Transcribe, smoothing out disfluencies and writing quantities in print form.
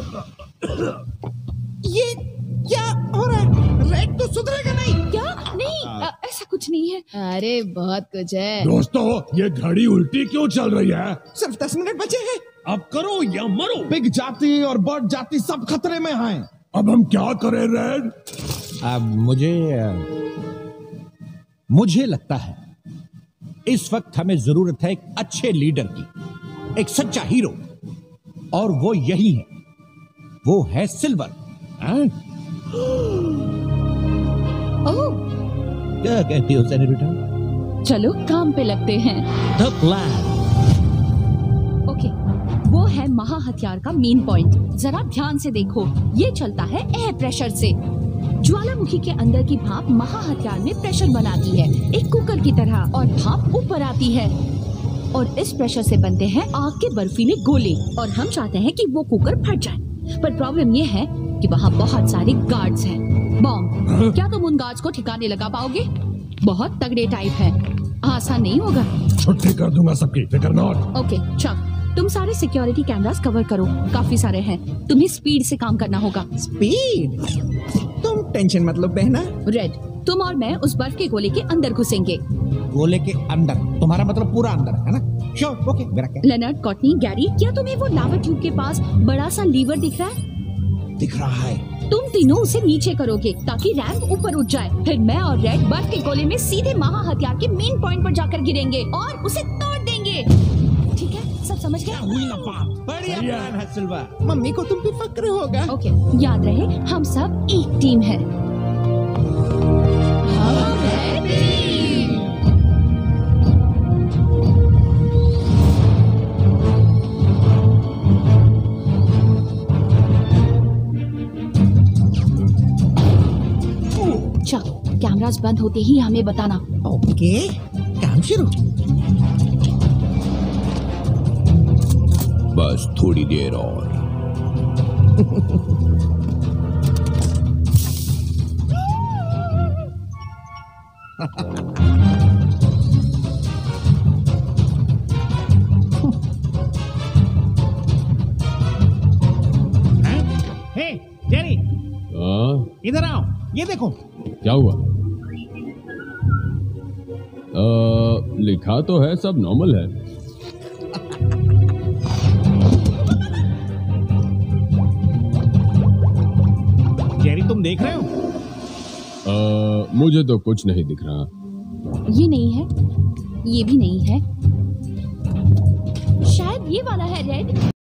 ये क्या हो रहा है? रेड तो सुधरेगा नहीं। क्या? नहीं, ऐसा कुछ नहीं है। अरे बहुत कुछ है। दोस्तों, ये घड़ी उल्टी क्यों चल रही है? सिर्फ 10 मिनट बचे हैं। अब करो या मरो। पिग जाति और बर्ड जाति सब खतरे में हैं। अब हम क्या करें रेड? अब मुझे लगता है इस वक्त हमें जरूरत है एक अच्छे लीडर की, एक सच्चा हीरो, और वो यही है, वो है सिल्वर। ओह, क्या कहती हो सेनेटर? चलो काम पे लगते हैं। The plan. ओके, वो है महा हथियार का मेन पॉइंट। जरा ध्यान से देखो, ये चलता है एयर प्रेशर से। ज्वालामुखी के अंदर की भाप महा हथियार में प्रेशर बनाती है, एक कुकर की तरह, और भाप ऊपर आती है और इस प्रेशर से बनते हैं आग के बर्फीले गोले, और हम चाहते हैं कि वो कुकर फट जाए। पर प्रॉब्लम ये है कि वहाँ बहुत सारे गार्ड्स हैं। बॉम्ब, क्या तुम उन गार्ड्स को ठिकाने लगा पाओगे? बहुत तगड़े टाइप है, आसान नहीं होगा। छुट्टी कर दूंगा सबकी, फिक्र नॉट। ओके चक, तुम सारे सिक्योरिटी कैमरास कवर करो, काफी सारे हैं। तुम्हें स्पीड से काम करना होगा। स्पीड? तुम टेंशन मत लो बहना। रेड, तुम और मैं उस बर्फ के गोले के अंदर घुसेंगे। गोले के अंदर? तुम्हारा मतलब पूरा अंदर है ना? श्योर, ओके, मेरा क्या? लेनर्ड, कॉटनी, गैरी, क्या तुम्हें वो लावा ट्यूब के पास बड़ा सा लीवर दिख रहा है? दिख रहा है। तुम तीनों उसे नीचे करोगे ताकि रैंप ऊपर उठ जाए। फिर मैं और रेड बर्फ के गोले में सीधे महा हथियार के मेन पॉइंट पर जाकर गिरेंगे और उसे तोड़ देंगे। ठीक है, सब समझ गए? हुई ना बात? बढ़िया प्लान है सिल्वर। मम्मी को तुम पे फक्र होगा। ओके, याद रहे हम सब एक टीम है। हम हैं टीम। चलो, कैमरास बंद होते ही हमें बताना। ओके, काम शुरू। बस थोड़ी देर और। हे, जेरी, इधर आओ, ये देखो। क्या हुआ? लिखा तो है सब नॉर्मल है। जेरी, तुम देख रहे हो? मुझे तो कुछ नहीं दिख रहा। ये नहीं है, ये भी नहीं है, शायद ये वाला है रेड।